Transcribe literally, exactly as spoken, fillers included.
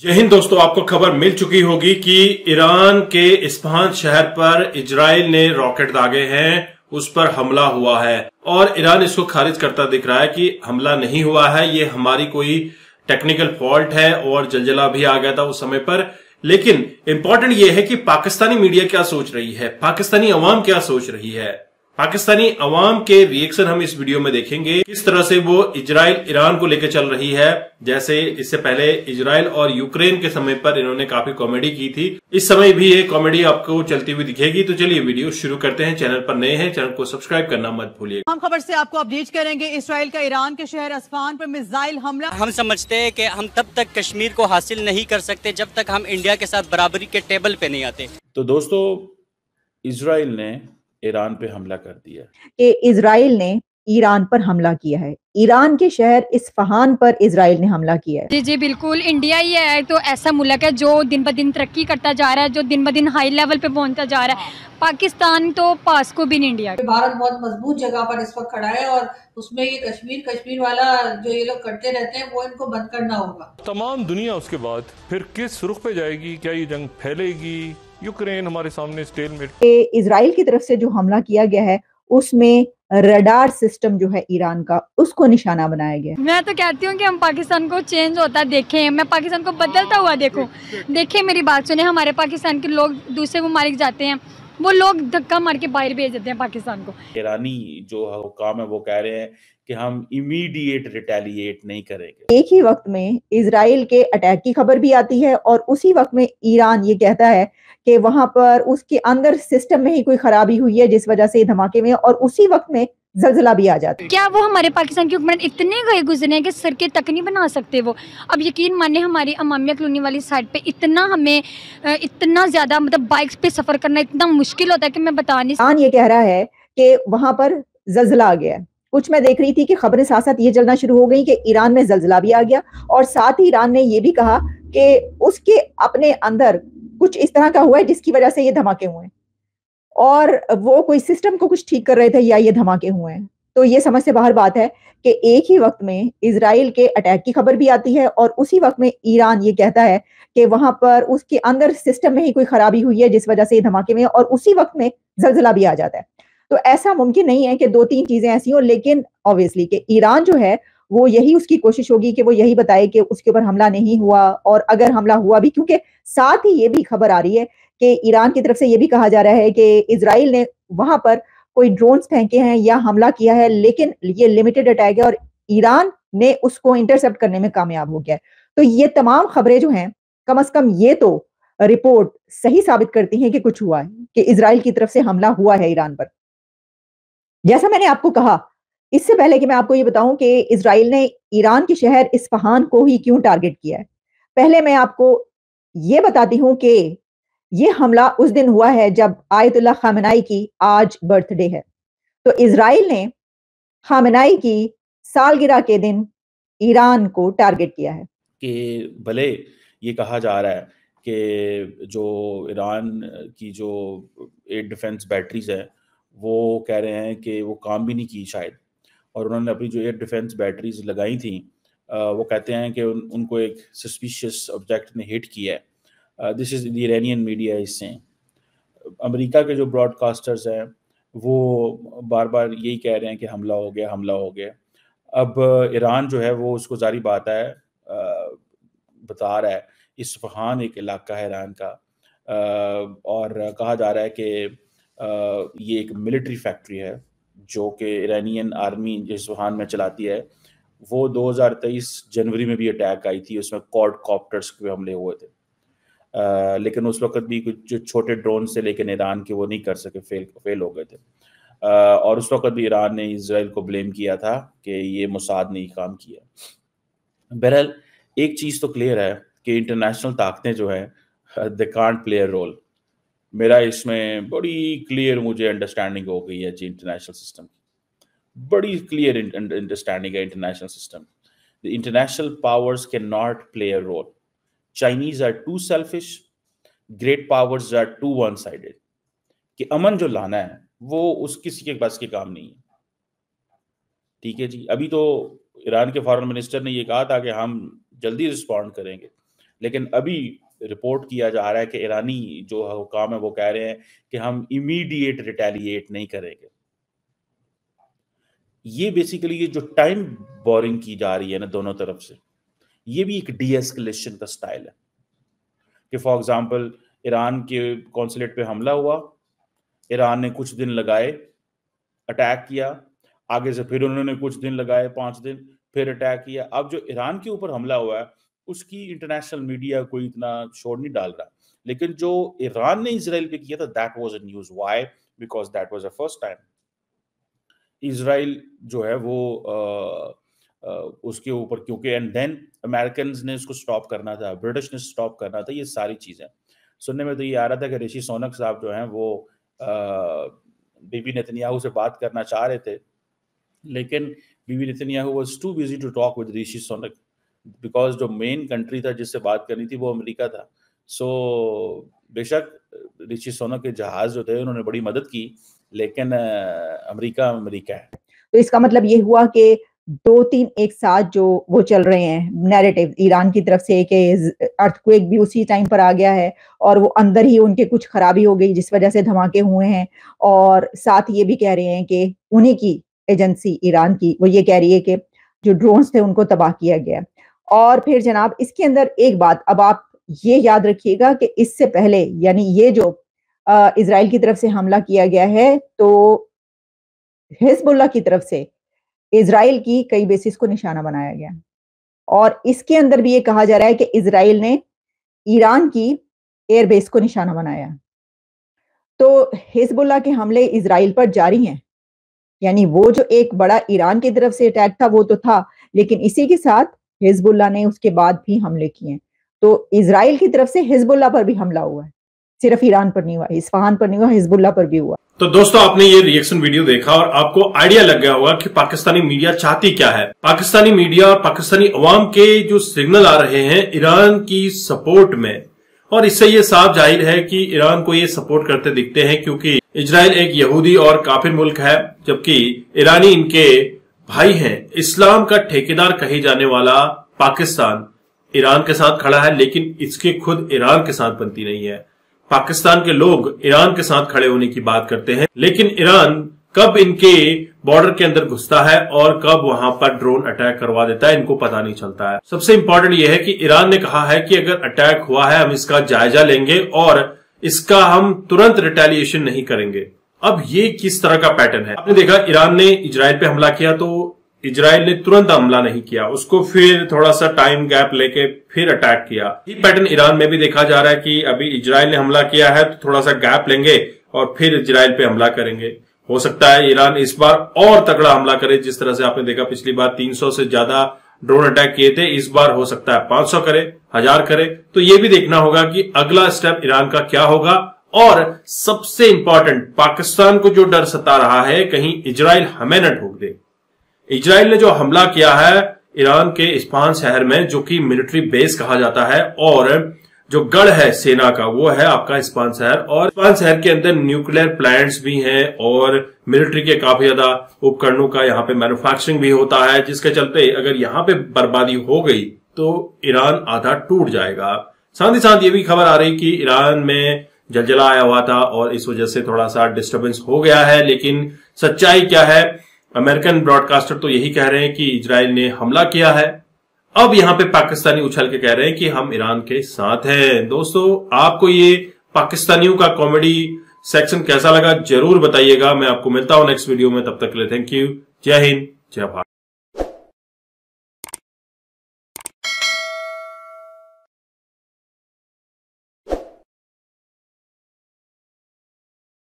जय हिंद दोस्तों, आपको खबर मिल चुकी होगी कि ईरान के इस्फहान शहर पर इजराइल ने रॉकेट दागे हैं, उस पर हमला हुआ है और ईरान इसको खारिज करता दिख रहा है कि हमला नहीं हुआ है, ये हमारी कोई टेक्निकल फॉल्ट है और जलजला भी आ गया था उस समय पर। लेकिन इंपॉर्टेंट ये है कि पाकिस्तानी मीडिया क्या सोच रही है, पाकिस्तानी अवाम क्या सोच रही है। पाकिस्तानी अवाम के रिएक्शन हम इस वीडियो में देखेंगे, किस तरह से वो इजराइल ईरान को लेकर चल रही है। जैसे इससे पहले इजराइल और यूक्रेन के समय पर इन्होंने काफी कॉमेडी की थी, इस समय भी ये कॉमेडी आपको चलती हुई दिखेगी। तो चलिए वीडियो शुरू करते हैं। चैनल पर नए हैं, चैनल को सब्सक्राइब करना मत भूलिएगा। हम खबर से आपको अपडेट करेंगे। इसराइल का ईरान के शहर अस्फहान पर मिसाइल हमला। हम समझते हैं कि हम तब तक कश्मीर को हासिल नहीं कर सकते जब तक हम इंडिया के साथ बराबरी के टेबल पे नहीं आते। तो दोस्तों, इजराइल ने ईरान पे हमला कर दिया कि इजराइल ने ईरान पर हमला किया है। ईरान के शहर इस्फहान पर इजराइल ने हमला किया है। जी जी बिल्कुल, इंडिया ही है तो ऐसा मुल्क है जो दिन ब दिन तरक्की करता जा रहा है, जो दिन ब दिन हाई लेवल पे पहुंचता जा रहा है। पाकिस्तान तो पास को भी नहीं इंडिया। भारत बहुत मजबूत जगह पर इस वक्त खड़ा है और उसमें ये कश्मीर कश्मीर वाला जो ये लोग करते रहते हैं वो इनको बंद करना होगा। तमाम दुनिया उसके बाद फिर किस रुख पे जाएगी? क्या ये जंग फैलेगी? यूक्रेन हमारे सामने स्टेलमेट। इजराइल की तरफ से जो हमला किया गया है उसमें रडार सिस्टम जो है ईरान का, उसको निशाना बनाया गया। मैं तो कहती हूँ कि हम पाकिस्तान को चेंज होता देखें, मैं पाकिस्तान को बदलता हुआ देखूं। देखिए मेरी बात सुने, हमारे पाकिस्तान के लोग दूसरे ममालिक जाते हैं, वो लोग धक्का मार के बाहर भेज देते हैं पाकिस्तान को। ईरानी जो हुकाम है वो कह रहे हैं कि हम इमीडिएट रिटेलिएट नहीं करेंगे। एक ही वक्त में इजराइल के अटैक की खबर भी आती है और उसी वक्त में ईरान ये कहता है कि वहां पर उसके अंदर सिस्टम में ही कोई खराबी हुई है जिस वजह से धमाके में, और उसी वक्त में जलजला भी आ जाता है। क्या वो हमारे पाकिस्तान के हुक्मरान इतने गए गुजरे हैं कि सर के तक नहीं बना सकते वो? अब यकीन माने हमारी अमामिया कॉलोनी वाली साइड पे इतना हमें इतना ज्यादा मतलब बाइक्स पे सफर करना इतना मुश्किल होता है कि मैं बता नहीं। ईरान ये कह रहा है कि वहां पर जलजला आ गया है। कुछ मैं देख रही थी कि खबरें साथ साथ ये चलना शुरू हो गई कि ईरान में जलजला भी आ गया, और साथ ही ईरान ने ये भी कहा कि उसके अपने अंदर कुछ इस तरह का हुआ है जिसकी वजह से ये धमाके हुए हैं, और वो कोई सिस्टम को कुछ ठीक कर रहे थे या ये धमाके हुए हैं। तो ये समझ से बाहर बात है कि एक ही वक्त में इजराइल के अटैक की खबर भी आती है और उसी वक्त में ईरान ये कहता है कि वहां पर उसके अंदर सिस्टम में ही कोई खराबी हुई है जिस वजह से ये धमाके में, और उसी वक्त में जलजला भी आ जाता है। तो ऐसा मुमकिन नहीं है कि दो तीन चीजें ऐसी हो, लेकिन ऑब्वियसली कि ईरान जो है वो यही उसकी कोशिश होगी कि वो यही बताए कि उसके ऊपर हमला नहीं हुआ, और अगर हमला हुआ भी, क्योंकि साथ ही ये भी खबर आ रही है कि ईरान की तरफ से ये भी कहा जा रहा है कि इजराइल ने वहां पर कोई ड्रोन्स फेंके हैं या हमला किया है, लेकिन ये लिमिटेड अटैक है और ईरान ने उसको इंटरसेप्ट करने में कामयाब हो गया है। तो ये तमाम खबरें जो हैं, कम अज कम ये तो रिपोर्ट सही साबित करती हैं कि कुछ हुआ है, कि इजराइल की तरफ से हमला हुआ है ईरान पर। जैसा मैंने आपको कहा, इससे पहले कि मैं आपको ये बताऊं कि इजराइल ने ईरान के शहर इस्फहान को ही क्यों टारगेट किया है, पहले मैं आपको ये बताती हूं कि ये हमला उस दिन हुआ है जब आयतुल्लाह खामेनाई की आज बर्थडे है। तो इजराइल ने खामेनाई की सालगिरह के दिन ईरान को टारगेट किया है। कि भले ये कहा जा रहा है कि जो ईरान की जो एयर डिफेंस बैटरीज हैं वो कह रहे हैं कि वो काम भी नहीं की शायद, और उन्होंने अपनी जो एयर डिफेंस बैटरीज लगाई थी वो कहते हैं कि उन, उनको एक सस्पिशियस ऑब्जेक्ट ने हिट किया है। This is the Iranian media is saying. America के जो ब्रॉडकास्टर्स हैं वो बार बार यही कह रहे हैं कि हमला हो गया हमला हो गया। अब ईरान जो है वो उसको जारी बात है बता रहा है, इस्फहान एक इलाका है ईरान का, और कहा जा रहा है कि ये एक मिलिट्री फैक्ट्री है जो कि ईरानियन आर्मी इस्फहान में चलाती है। वो दो हज़ार तेईस जनवरी में भी अटैक आई थी, उसमें क्वाड कॉप्टर्स के हमले हुए थे, आ, लेकिन उस वक्त भी कुछ जो छोटे ड्रोन से लेकिन ईरान के वो नहीं कर सके, फेल फेल हो गए थे। आ, और उस वक्त भी ईरान ने इजराइल को ब्लेम किया था कि ये मोसाद ने ही काम किया। बहरहाल एक चीज़ तो क्लियर है कि इंटरनेशनल ताकतें जो हैं they can't play a role. मेरा इसमें बड़ी क्लियर मुझे अंडरस्टैंडिंग हो गई है जी, इंटरनेशनल सिस्टम की बड़ी क्लियर अंडरस्टैंडिंग है international system. The international powers can not play a role. Chinese are too selfish, great powers are too one sided. कि अमन जो लाना है वो उस किसी के बस के काम नहीं है। ठीक है जी, अभी तो ईरान के फॉरेन मिनिस्टर ने ये कहा था कि हम जल्दी रिस्पॉन्ड करेंगे, लेकिन अभी रिपोर्ट किया जा रहा है कि ईरानी जो हुकाम है वो कह रहे हैं कि हम इमीडिएट रिटेलिएट नहीं करेंगे। ये बेसिकली ये जो टाइम बोरिंग की जा रही है ना दोनों तरफ से, ये भी एक डी एस्केलेशन का स्टाइल है कि फॉर एग्जांपल ईरान के कॉन्सुलेट पे हमला हुआ, ईरान ने कुछ दिन लगाए, अटैक किया, आगे से फिर उन्होंने कुछ दिन लगाए, पांच दिन, फिर अटैक किया। अब जो ईरान के ऊपर हमला हुआ है उसकी इंटरनेशनल मीडिया कोई इतना शोर नहीं डाल रहा, लेकिन जो ईरान ने इजराइल पे किया था that was a news. Why? Because that was the first time Israel जो है वो आ, आ, उसके ऊपर, क्योंकि एंड देन अमेरिकन ने उसको स्टॉप करना था, ब्रिटिश ने स्टॉप करना था। ये सारी चीजें सुनने में तो ये आ रहा था कि ऋषि सुनक साहब जो हैं वो बीबी नेतन्याहू से बात करना चाह रहे थे, लेकिन Bibi Netanyahu was too busy to talk with Rishi Sunak because जो मेन कंट्री था जिससे बात करनी थी वो अमेरिका था। सो so, बेशक ऋषि सुनक के जहाज जो थे उन्होंने बड़ी मदद की, लेकिन अमेरिका अमेरिका है। तो इसका मतलब ये हुआ कि दो तीन एक साथ जो वो चल रहे हैं नैरेटिव ईरान की तरफ से कि अर्थक्वेक भी उसी टाइम पर आ गया है और वो अंदर ही उनके कुछ खराबी हो गई जिस वजह से धमाके हुए हैं, और साथ ये भी कह रहे हैं कि उन्हीं की एजेंसी ईरान की वो ये कह रही है कि जो ड्रोन्स थे उनको तबाह किया गया। और फिर जनाब इसके अंदर एक बात अब आप ये याद रखिएगा कि इससे पहले यानी ये जो इजराइल की तरफ से हमला किया गया है तो हिजबुल्लाह की तरफ से इजराइल की कई बेसिस को निशाना बनाया गया, और इसके अंदर भी ये कहा जा रहा है कि इजराइल ने ईरान की एयरबेस को निशाना बनाया। तो हिजबुल्लाह के हमले इजराइल पर जारी हैं, यानी वो जो एक बड़ा ईरान की तरफ से अटैक था वो तो था, लेकिन इसी के साथ हिजबुल्लाह ने उसके बाद भी हमले किए। तो इजराइल की तरफ से हिजबुल्लाह पर भी हमला हुआ है, सिर्फ ईरान पर नहीं हुआ, इस्फहान पर नहीं हुआ, हिजबुल्लाह पर भी हुआ। तो दोस्तों आपने ये रिएक्शन वीडियो देखा और आपको आइडिया लग गया होगा कि पाकिस्तानी मीडिया चाहती क्या है। पाकिस्तानी मीडिया और पाकिस्तानी अवाम के जो सिग्नल आ रहे हैं ईरान की सपोर्ट में, और इससे ये साफ जाहिर है कि ईरान को ये सपोर्ट करते दिखते हैं, क्योंकि इजराइल एक यहूदी और काफिर मुल्क है जबकि ईरानी इनके भाई हैं। इस्लाम का ठेकेदार कहे जाने वाला पाकिस्तान ईरान के साथ खड़ा है, लेकिन इसके खुद ईरान के साथ बनती नहीं है। पाकिस्तान के लोग ईरान के साथ खड़े होने की बात करते हैं, लेकिन ईरान कब इनके बॉर्डर के अंदर घुसता है और कब वहां पर ड्रोन अटैक करवा देता है इनको पता नहीं चलता है। सबसे इंपॉर्टेंट यह है कि ईरान ने कहा है कि अगर अटैक हुआ है हम इसका जायजा लेंगे और इसका हम तुरंत रिटेलिएशन नहीं करेंगे। अब ये किस तरह का पैटर्न है? आपने देखा ईरान ने इजराइल पे हमला किया तो इजराइल ने तुरंत हमला नहीं किया, उसको फिर थोड़ा सा टाइम गैप लेके फिर अटैक किया। ये पैटर्न ईरान में भी देखा जा रहा है कि अभी इजराइल ने हमला किया है तो थोड़ा सा गैप लेंगे और फिर इजराइल पे हमला करेंगे। हो सकता है ईरान इस बार और तगड़ा हमला करे, जिस तरह से आपने देखा पिछली बार तीन सौ से ज्यादा ड्रोन अटैक किए थे, इस बार हो सकता है पांच सौ करे, हजार करे। तो ये भी देखना होगा कि अगला स्टेप ईरान का क्या होगा। और सबसे इंपॉर्टेंट, पाकिस्तान को जो डर सता रहा है कहीं इजराइल हमें न ठोक दे। इजराइल ने जो हमला किया है ईरान के इस्फहान शहर में, जो कि मिलिट्री बेस कहा जाता है और जो गढ़ है सेना का, वो है आपका इस्फहान शहर। और इस्फहान शहर के अंदर न्यूक्लियर प्लांट्स भी हैं और मिलिट्री के काफी ज्यादा उपकरणों का यहाँ पे मैन्युफैक्चरिंग भी होता है, जिसके चलते अगर यहाँ पे बर्बादी हो गई तो ईरान आधा टूट जाएगा। साथ ही साथ ये भी खबर आ रही कि ईरान में जलजला आया हुआ था और इस वजह से थोड़ा सा डिस्टर्बेंस हो गया है, लेकिन सच्चाई क्या है? अमेरिकन ब्रॉडकास्टर तो यही कह रहे हैं कि इजराइल ने हमला किया है। अब यहां पे पाकिस्तानी उछल के कह रहे हैं कि हम ईरान के साथ हैं। दोस्तों आपको ये पाकिस्तानियों का कॉमेडी सेक्शन कैसा लगा जरूर बताइएगा। मैं आपको मिलता हूं नेक्स्ट वीडियो में, तब तक के लिए थैंक यू। जय हिंद, जय भारत।